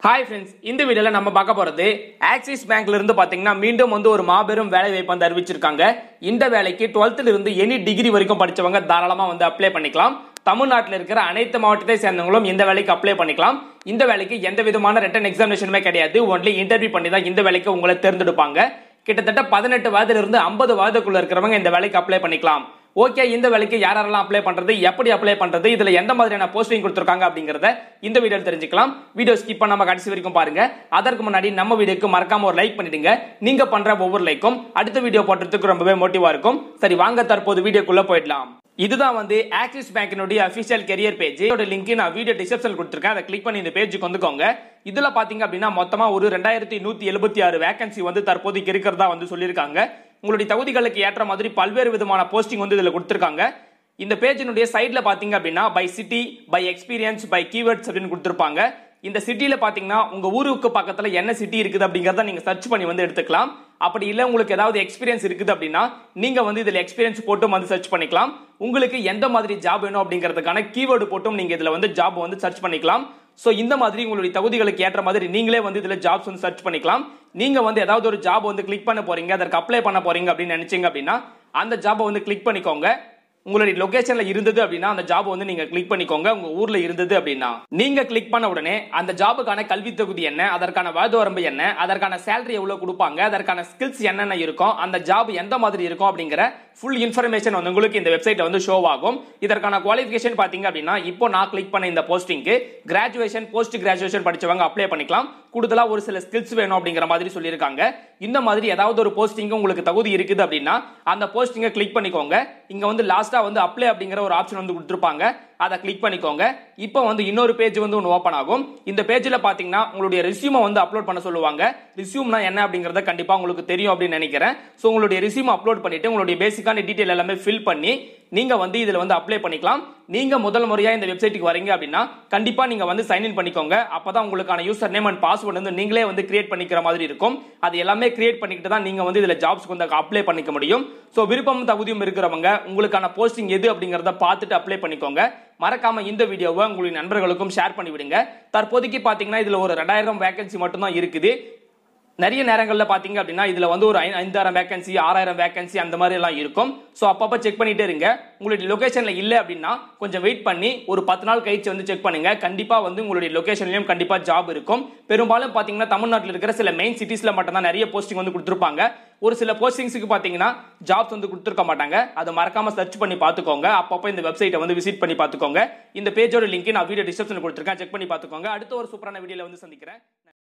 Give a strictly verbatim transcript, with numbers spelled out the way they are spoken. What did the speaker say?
Hi friends, இந்த வீடியோல நம்ம பார்க்க போறது ஆக்சிஸ் பேங்க்ல இருந்து பாத்தீங்கன்னா மீண்டும் வந்து ஒரு மாபெரும் வேலை வாய்ப்பு வந்து அறிவிச்சிருக்காங்க. இந்த வேலைக்கு டுவெல்த்ல இருந்து எனி டிகிரி வரைக்கும் படிச்சவங்க தாராளமா வந்து அப்ளை பண்ணிக்கலாம். தமிழ்நாட்டில் இருக்கிற அனைத்து மாவட்டத்தை சேர்ந்தவங்களும் இந்த வேலைக்கு அப்ளை பண்ணிக்கலாம். இந்த வேலைக்கு எந்த விதமான ரிட்டன் எக்ஸாமினேஷனுமே கிடையாது. ஒன்லி இன்டர்வியூ பண்ணி தான் இந்த வேலைக்கு உங்களை தேர்ந்தெடுப்பாங்க. கிட்டத்தட்ட பதினெட்டு வயதுல இருந்து ஐம்பது வயதுக்குள்ள இருக்கிறவங்க இந்த வேலைக்கு அப்ளை பண்ணிக்கலாம். ஓகே, இந்த வேலைக்கு யாரெல்லாம் அப்ளை பண்றது, எப்படி அப்ளை பண்றது, இதுல எந்த மாதிரியான போஸ்டிங் கொடுத்திருக்காங்க அப்படிங்கறத இந்த வீடியோல தெரிஞ்சுக்கலாம். வீடியோ ஸ்கிப் பண்ணாம கடைசி வரைக்கும் பாருங்க. அதற்கு முன்னாடி நம்ம வீடியோக்கு மறக்காம ஒரு லைக் பண்ணிடுங்க. நீங்க பண்ற ஒவ்வொரு லைக்கும் அடுத்த வீடியோ போடுறதுக்கு ரொம்பவே மோட்டிவா இருக்கும். சரி, வாங்க தற்போது வீடியோக்குள்ள போயிடலாம். இதுதான் வந்து ஆக்சிஸ் பேங்கினுடைய அபிஷியல் கெரியர் பேஜ். இதோட லிங்க் நான் வீடியோ டிஸ்கிரிப்ஷன்ல கொடுத்திருக்கேன். அதை கிளிக் பண்ணி இந்த பேஜுக்கு வந்துக்கோங்க. இதுல பாத்தீங்க அப்படின்னா மொத்தமா ஒரு ரெண்டாயிரத்தி நூத்தி எழுபத்தி ஆறு வேகன்சி வந்து தற்போதைக்கு இருக்கிறதா வந்து சொல்லியிருக்காங்க. உங்களுடைய தகுதிகளுக்கு ஏற்ற மாதிரி பல்வேறு விதமான போஸ்டிங் வந்து இதுல கொடுத்திருக்காங்க. இந்த பேஜினுடைய சைட்ல பாத்தீங்க அப்படின்னா by city, by experience, by keywords அப்படின்னு கொடுத்திருப்பாங்க. இந்த சிட்டில பாத்தீங்கன்னா உங்க ஊருக்கு பக்கத்துல என்ன சிட்டி இருக்குது அப்படிங்கறத நீங்க சர்ச் பண்ணி வந்து எடுத்துக்கலாம். அப்படி இல்ல உங்களுக்கு ஏதாவது எக்ஸ்பீரியன்ஸ் இருக்குது அப்படின்னா நீங்க வந்து இதுல எக்ஸ்பீரியன்ஸ் போட்டும் வந்து சர்ச் பண்ணிக்கலாம். உங்களுக்கு எந்த மாதிரி ஜாப் வேணும் அப்படிங்கிறதுக்கான கீவேர்டு போட்டும் நீங்க இதுல வந்து ஜாப் வந்து சர்ச் பண்ணிக்கலாம். சோ இந்த மாதிரி உங்களுடைய தகுதிகளுக்கு ஏற்ற மாதிரி நீங்களே வந்து இதுல ஜாப்ஸ் வந்து சர்ச் பண்ணிக்கலாம். நீங்க வந்து ஏதாவது ஒரு ஜாப் வந்து கிளிக் பண்ண போறீங்க, அதற்கு அப்ளை பண்ண போறீங்க அப்படின்னு நினைச்சீங்க அப்படின்னா அந்த ஜாபை வந்து கிளிக் பண்ணிக்கோங்க. உங்களுடைய லொகேஷன்ல இருந்தது அப்படின்னா அந்த ஜாப் வந்து நீங்க கிளிக் பண்ணிக்கோங்க. உங்க ஊர்ல இருந்தது அப்படின்னா நீங்க கிளிக் பண்ண உடனே அந்த ஜாபுக்கான கல்வி தகுதி என்ன, அதற்கான வயது வரம்பு என்ன, அதற்கான சேலரி எவ்வளவு கொடுப்பாங்க, அதற்கான ஸ்கில்ஸ் என்னென்ன இருக்கும், அந்த ஜாப் எந்த மாதிரி இருக்கும் அப்படிங்கிற ஃபுல் இன்ஃபர்மேஷன் வந்து உங்களுக்கு இந்த வெப்சைட்ல வந்து ஷோ ஆகும். இதற்கான குவாலிஃபிகேஷன் பாத்தீங்க அப்படின்னா இப்போ நான் கிளிக் பண்ண இந்த போஸ்டிங்க்கு கிராஜுவேஷன், போஸ்ட் கிராஜுவேஷன் படிச்சவங்க அப்ளை பண்ணிக்கலாம். கூடுதலா ஒரு சில ஸ்கில்ஸ் வேணும் அப்படிங்கிற மாதிரி சொல்லியிருக்காங்க. இந்த மாதிரி ஏதாவது ஒரு போஸ்டிங் உங்களுக்கு தகுதி இருக்குது அப்படின்னா அந்த போஸ்டிங்கை கிளிக் பண்ணிக்கோங்க. இங்க வந்து லாஸ்டா வந்து அப்ளை அப்படிங்கிற ஒரு ஆப்ஷன் வந்து கொடுத்திருப்பாங்க. அதை கிளிக் பண்ணிக்கோங்க. இப்போ வந்து இன்னொரு பேஜ் வந்து ஒன்று ஓபன் ஆகும். இந்த பேஜ்ல பாத்தீங்கன்னா உங்களுடைய ரெஸ்யூமை வந்து அப்லோட் பண்ண சொல்லுவாங்க. ரெஸ்யூம்னா என்ன அப்படிங்கறத கண்டிப்பா உங்களுக்கு தெரியும் அப்படின்னு நினைக்கிறேன். சோ உங்களுடைய ரெஸ்யூம் அப்லோட் பண்ணிட்டு உங்களுடைய பேசிக்கான டீடைல் எல்லாமே ஃபில் பண்ணி நீங்க வந்து இதுல வந்து அப்ளை பண்ணிக்கலாம். நீங்க முதல் முறையா இந்த வெப்சைட்டுக்கு வரீங்க அப்படின்னா கண்டிப்பா நீங்க வந்து சைன் இன் பண்ணிக்கோங்க. அப்பதான் உங்களுக்கான யூசர் நேம் அண்ட் பாஸ்வேர்ட் வந்து நீங்களே வந்து கிரியேட் பண்ணிக்கிற மாதிரி இருக்கும். அது எல்லாமே கிரியேட் பண்ணிக்கிட்டு தான் நீங்க வந்து இதுல ஜாப்ஸ்க்கு வந்து அப்ளை பண்ணிக்க முடியும். சோ விருப்பம் தகுதியும் இருக்கிறவங்க உங்களுக்கான போஸ்டிங் எது அப்படிங்கறத பார்த்துட்டு அப்ளை பண்ணிக்கோங்க. மறக்காம இந்த வீடியோவை உங்களுடைய நண்பர்களுக்கும் ஷேர் பண்ணி விடுங்க. தற்போதைக்கு பாத்தீங்கன்னா இதுல ஒரு ரெண்டாயிரம் வேகன்சி மட்டும் தான் இருக்குது. நிறைய நேரங்கள்ல பாத்தீங்க அப்படின்னா இதுல வந்து ஒரு ஐந்தாயிரம் வேகன்சி, ஆறாயிரம் வேகன்சி அந்த மாதிரி எல்லாம் இருக்கும். சோ அப்பப்ப செக் பண்ணிட்டே இருங்க. உங்களுடைய லொகேஷன்ல இல்ல அப்படின்னா கொஞ்சம் வெயிட் பண்ணி ஒரு பத்து நாள் கழிச்சு வந்து செக் பண்ணுங்க. கண்டிப்பா வந்து உங்களுடைய லொகேஷன்லயும் கண்டிப்பா ஜாப் இருக்கும். பெரும்பாலும் பாத்தீங்கன்னா தமிழ்நாட்டில் இருக்கிற சில மெயின் சிட்டிஸ்ல மட்டும் தான் நிறைய போஸ்டிங் வந்து கொடுத்திருப்பாங்க. ஒரு சில போஸ்டிங்ஸ்க்கு பாத்தீங்கன்னா ஜாப்ஸ் வந்து கொடுத்திருக்க மாட்டாங்க. அதை மறக்காம சர்ச் பண்ணி பாத்துக்கோங்க. அப்பப்ப இந்த வெப்சைட்டை வந்து விசிட் பண்ணி பாத்துக்கோங்க. இந்த பேஜோட லிங்க் நான் வீடியோ டிஸ்கிரிப்ஷன்ல கொடுத்திருக்கேன். செக் பண்ணி பாத்துக்கோங்க. அடுத்த ஒரு சூப்பரான வீடியோல வந்து சந்திக்கிறேன்.